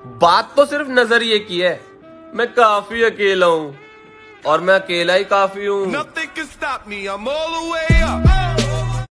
बात तो सिर्फ नजरिए की है। मैं काफी अकेला हूँ और मैं अकेला ही काफी हूँ।